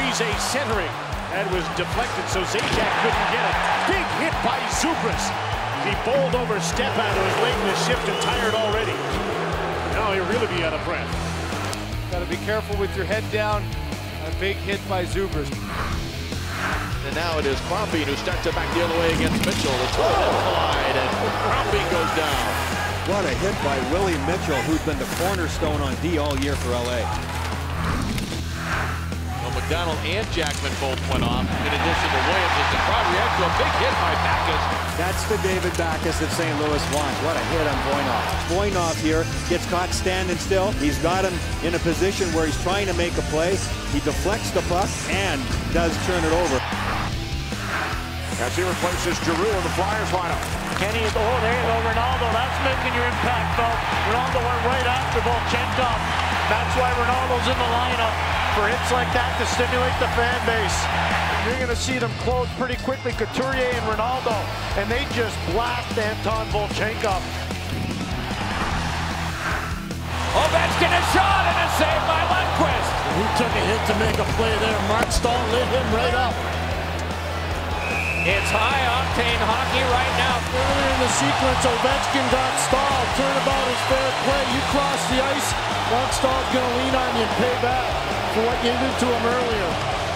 Parise centering. That was deflected, so Zajac couldn't get it. Big hit by Zubras. He bowled over Stepan, who was late in the shift and tired already. Now he'll really be out of breath. Got to be careful with your head down. A big hit by Zubras. And now it is Crombie who starts it back the other way against Mitchell. The two of them collide, and Crombie goes down. What a hit by Willie Mitchell, who's been the cornerstone on D all year for LA. Well, McDonald and Jackman both went off. In addition to Williams, as the crowd reacts to a big hit by Backes. That's the David Backes that St. Louis wants. What a hit on Voinov. Voinov here gets caught standing still. He's got him in a position where he's trying to make a play. He deflects the puck and does turn it over. As he replaces Giroux in the Flyers lineup. Kenny, there you go, Ronaldo. That's making your impact felt. Ronaldo went right after Volchenkov. That's why Ronaldo's in the lineup, for hits like that to stimulate the fan base. You're going to see them close pretty quickly, Couturier and Ronaldo, and they just blast Anton Volchenkov. Ovechkin a shot and a save by Lundqvist. He took a hit to make a play there. Mark Stahl lit him right up. It's high-octane hockey right now. Earlier in the sequence, Ovechkin got Stahl. Turnabout is fair play. You cross the ice, Mark Stahl's going to lean on you and pay back for what you did to him earlier.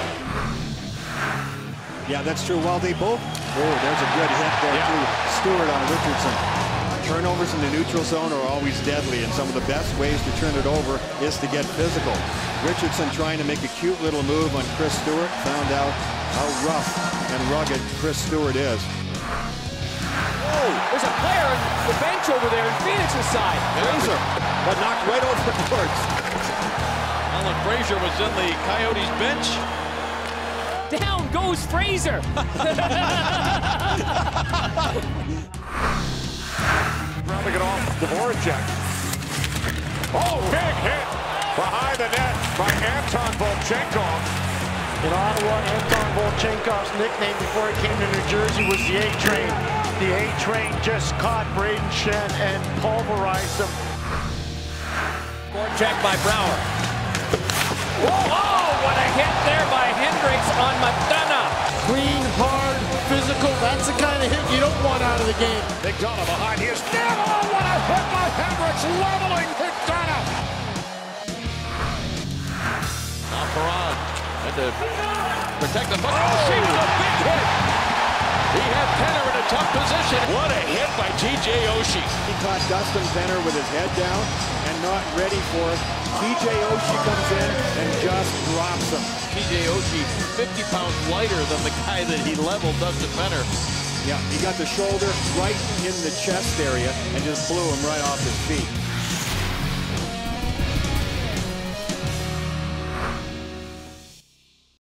Yeah, that's true. Well, they both... Oh, there's a good hit there to Stewart on Richardson. Turnovers in the neutral zone are always deadly, and some of the best ways to turn it over is to get physical. Richardson trying to make a cute little move on Chris Stewart, found out how rough and rugged Chris Stewart is. Oh, there's a player on the bench over there in Phoenix's side. Fraser, but knocked right over the boards. Alan Fraser was in the Coyotes bench. Down goes Fraser. Rounding it off, Dvorak. Oh, big hit behind the net by Anton Volchenkov. In Ottawa, Anton Volchenkov's nickname before he came to New Jersey was the A-Train. The A-Train just caught Braden Shen and pulverized him. Check by Brouwer. Oh, what a hit there by Hendricks on McDonough. Clean, hard, physical. That's the kind of hit you don't want out of the game. McDonough behind his net. Oh, what a hit by Hendricks, leveling McDonough. Now Perron had to protect the puck. Oh, she was a big hit. He had Penner in a tough position. What a hit by T.J. Oshie. He caught Dustin Penner with his head down and not ready for it. T.J. Oshie comes in and just drops him. T.J. Oshie, 50 pounds lighter than the guy that he leveled, Dustin Penner. Yeah, he got the shoulder right in the chest area and just blew him right off his feet.